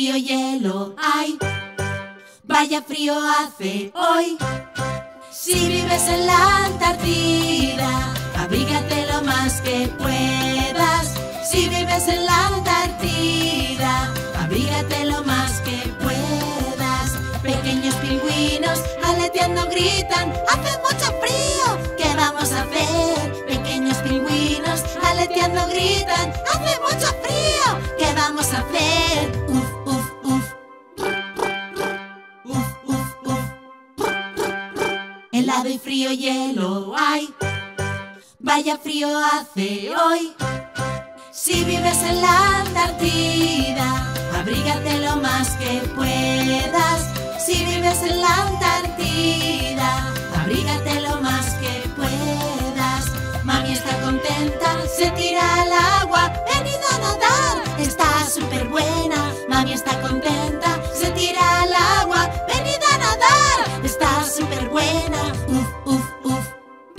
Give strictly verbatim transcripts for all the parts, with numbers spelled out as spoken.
frío hielo hay, vaya frío hace hoy. Si vives en la Antártida, abrígate lo más que puedas. Si vives en la Antártida, abrígate lo más que puedas. Pequeños pingüinos aleteando gritan, hace mucho frío, ¿qué vamos a hacer? Pequeños pingüinos aleteando gritan, hace mucho frío, ¿qué vamos a hacer? Uf, uf, uf. Uf, uf, uf. Helado y frío hielo hay, vaya frío hace hoy. Si vives en la Antártida, abrígate lo más que puedas. Si vives en la Antártida, abrígate lo más que puedas. Mami está contenta, se tira al agua, venid a nadar, está súper buena. Mami está contenta, se tira al agua, venid a nadar, está súper buena. Uf, uf, uf.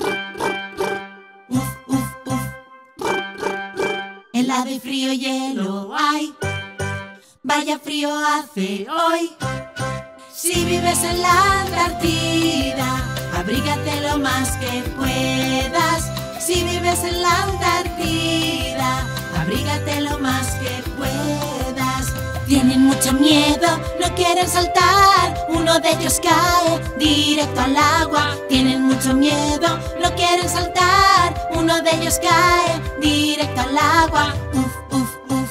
Uf, uf, uf. Helado y frío hielo hay, vaya frío hace hoy. Si vives en la Antártida, abrígate lo más que puedas. Si vives en la Antártida, abrígate lo más que puedas. Tienen mucho miedo, no quieren saltar, uno de ellos cae directo al agua. Tienen mucho miedo, no quieren saltar, uno de ellos cae directo al agua. Uf, uf, uf.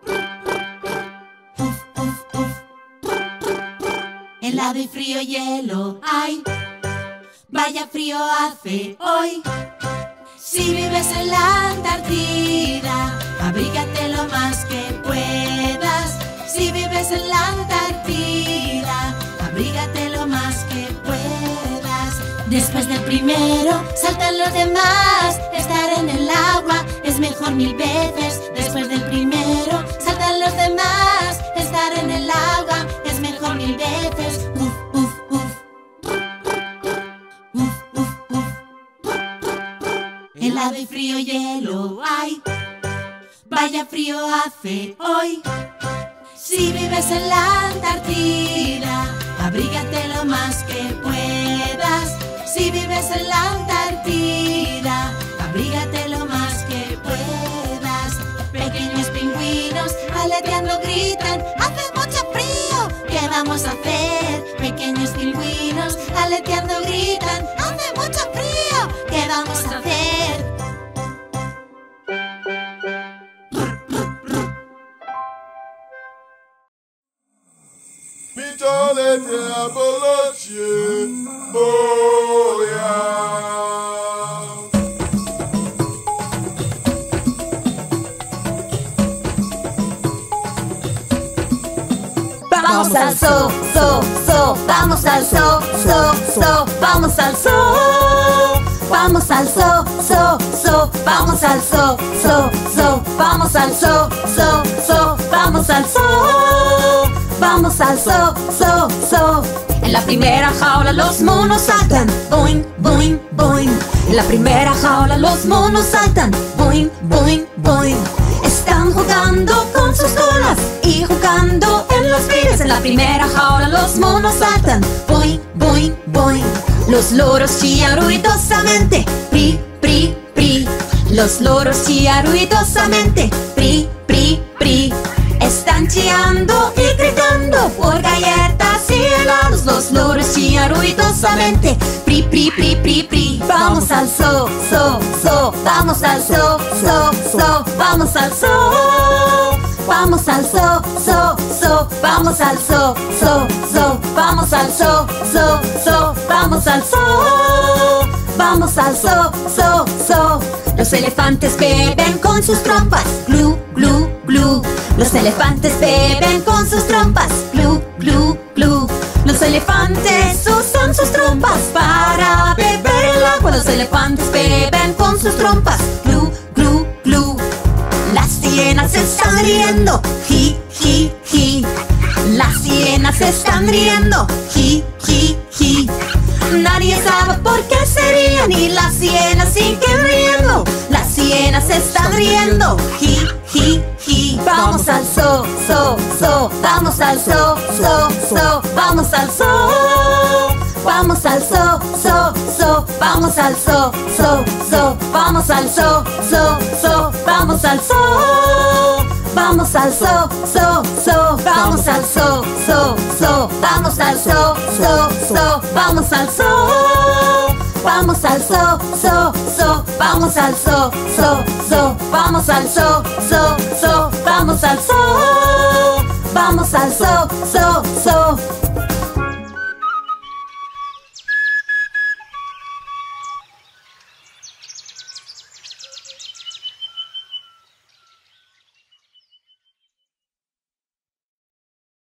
Uf, uf, uf. Helado y frío hielo hay, vaya frío hace hoy. Si vives en la Antártida, abrígate lo más que puedas. Si vives en la Antártida, abrígate lo más que puedas. Después del primero, saltan los demás. Estar en el agua es mejor mil veces. Después del primero, saltan los demás. Estar en el agua es mejor mil veces. Uf, uf, uf. Uf, uf, uf. Helado y frío hielo hay, vaya frío hace hoy. Si vives en la Antártida, abrígate lo más que puedas. Si vives en la Antártida, abrígate lo más que puedas. Pequeños pingüinos aleteando gritan, hace mucho frío, ¿qué vamos a hacer? Pequeños pingüinos aleteando gritan, hace mucho frío, ¿qué vamos a hacer? Pitolete abolochie boya. Vamos al zoo, zoo, zoo, vamos al zoo, zoo, zoo, vamos al zoo. Vamos al zoo, zoo, zoo, vamos al zoo, zoo, zoo, vamos al zoo, zoo, zoo, vamos al zoo. Vamos al zoo, zoo, zoo. En la primera jaula los monos saltan, boing, boing, boing. En la primera jaula los monos saltan, boing, boing, boing. Están jugando con sus colas y jugando en los pies. En la primera jaula los monos saltan, boing, boing, boing. Los loros chillan ruidosamente, pri, pri, pri. Los loros chillan ruidosamente, pri, pri, pri. Están chillando y gritando por galletas y helados. Los loros chillan ruidosamente, pri, pri, pri, pri, pri. Vamos al zoo, zoo, zoo. Vamos al zoo, zoo, zoo. Vamos al zoo. Vamos al zoo, zoo, zoo. Vamos al zoo, zoo, zoo. Vamos al zoo, zoo, zoo. Vamos al zoo. Vamos al zoo, zoo, zoo. Los elefantes beben con sus trompas, glu, glu, glu. Los elefantes beben con sus trompas, glu, glu, glu. Los elefantes usan sus trompas para beber el agua. Los elefantes beben con sus trompas, glu, glu, glu. Las hienas están riendo, ji, ji, ji. Las hienas están riendo, ji, ji, ji. Nadie sabe por qué se ríen y las hienas siguen riendo. Las hienas están riendo, ji, ji, ji. Vamos al zoo, zoo, zoo. Vamos al zoo, zoo, zoo. Vamos al zoo. Vamos al zoo, zoo, zoo. Vamos al zoo, zoo, zoo. Vamos al zoo, zoo, zoo. Vamos al zoo. Vamos al zoo, zoo, zoo. Vamos al zoo, zoo, zoo. Vamos al zoo, zoo, zoo. Vamos al zoo. Vamos al zoo, zoo, zoo. Vamos al zoo, zoo, zoo. Vamos al zoo, zoo, zoo. Vamos al zoo. Vamos al zoo, zoo, zoo.